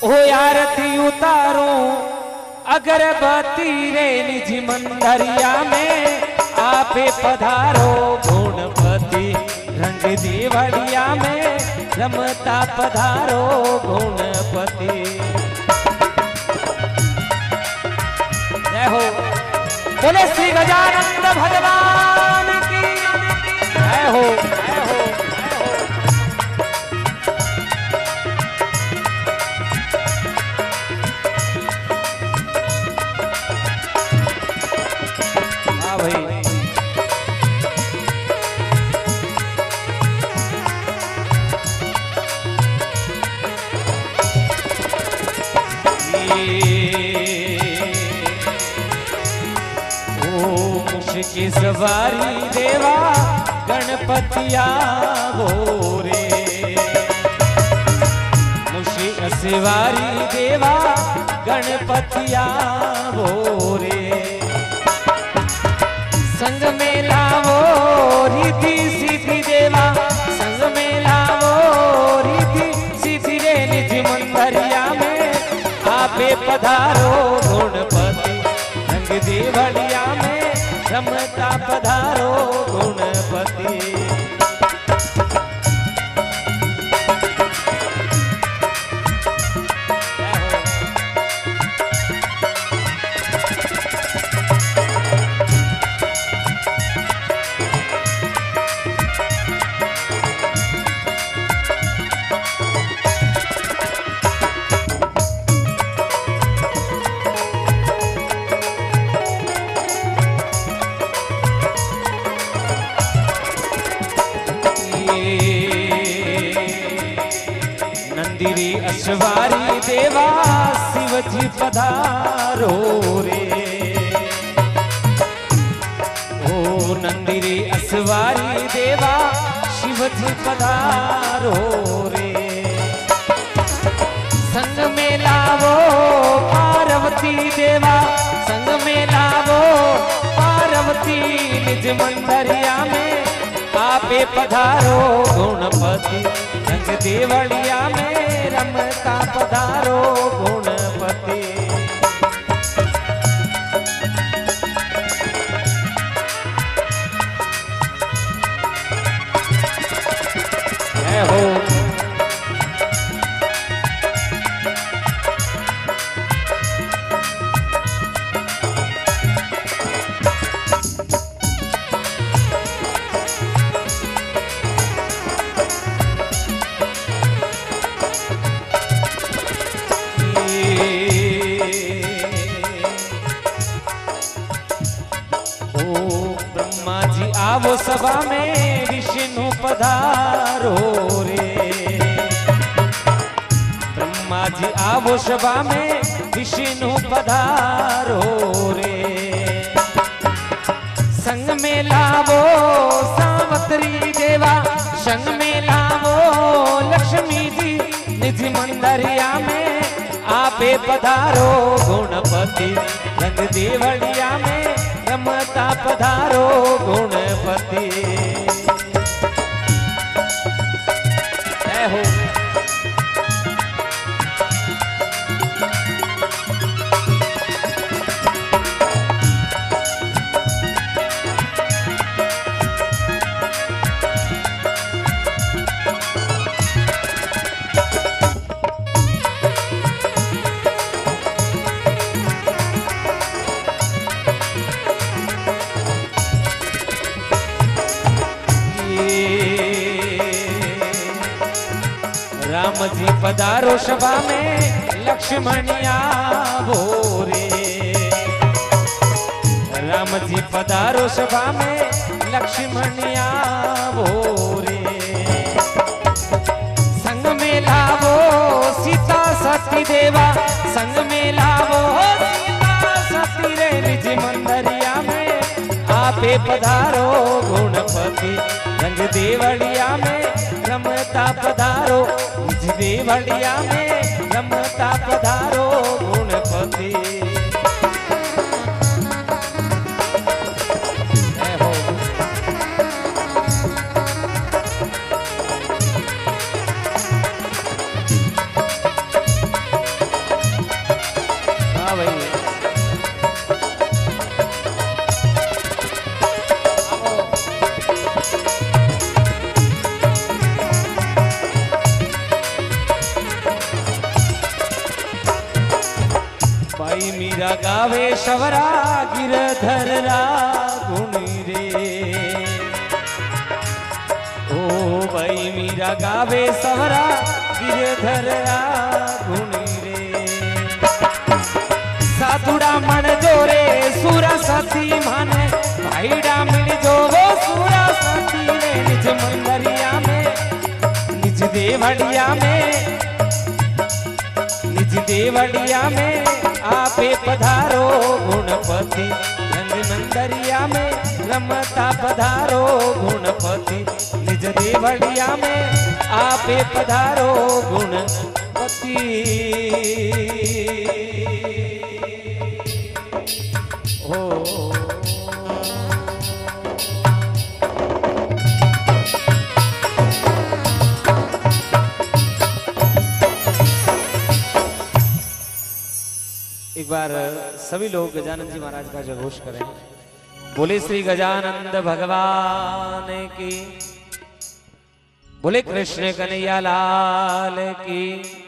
ओ आरती उतारूं अगरबत्ती रे निज मंदरिया में आपे पधारो गुणपति रंग देवड़िया में रमता पधारो गुणपति। जय हो बोले श्री गजानंद भगवान की जय हो जय हो। की सवारी देवा गणपतिया गोरे मुशी सवारी देवा गणपतिया गोरे संग में लावो रिद्धि सिद्धि देवा संग में लावो रिद्धि सिद्धि रे निज मंदरिया में आपे पधारो गुणपति रंग देवड़िया में रमता पधारो गुणपति। नंदिरी अश्वारी देवा शिवजी पधारो रे ओ नंदिरी अश्वारी देवा शिवजी पधारो रे संग में लावो पार्वती देवा संग में लावो पार्वती निज मंदरिया में आपे पधारो गुणपति रंग देवड़िया में रमता पधारो गुणपति। जय हो आवो सभा में विष्णु पधारो रे ब्रह्मा जी आवो सभा में विष्णु पधारो रे संग में लावो सावत्री देवा संग में लावो लक्ष्मी जी निज मंदरिया में आपे पधारो गुणपति रंग देवड़िया में रमता पधारो गुणपति। जय हो राम जी पधारो सभा में लक्ष्मणिया भोरे राम जी पधारो सभा में लक्ष्मणिया भोरे संग में लावो सीता सती देवा संग में लावो सीता सती रे निज मंदरिया में आपे पधारो गुणपति रंग देवड़िया में रमता पधारो निज देवड़िया में रमता पधारो गुणपति। मीरा गावे सवरा गिरधर गुणी रे। ओ भाई मीरा गावे सवरा गिरधर गुणी रे। साधुड़ा मन जोरे सूरा सती माने भाईड़ा मिल जो वो सूरा सती रे। निज मंदरिया में निज देवड़िया में निज देवड़िया में आपे पधारो गुणपति। रंग मंदरिया में रमता पधारो गुणपति। निज देवड़िया में आपे पधारो गुणपति। ओ एक बार सभी लोग गजानन जी महाराज का जयघोष करें। बोले श्री गजानंद भगवान की, बोले कृष्ण कन्हैया लाल की।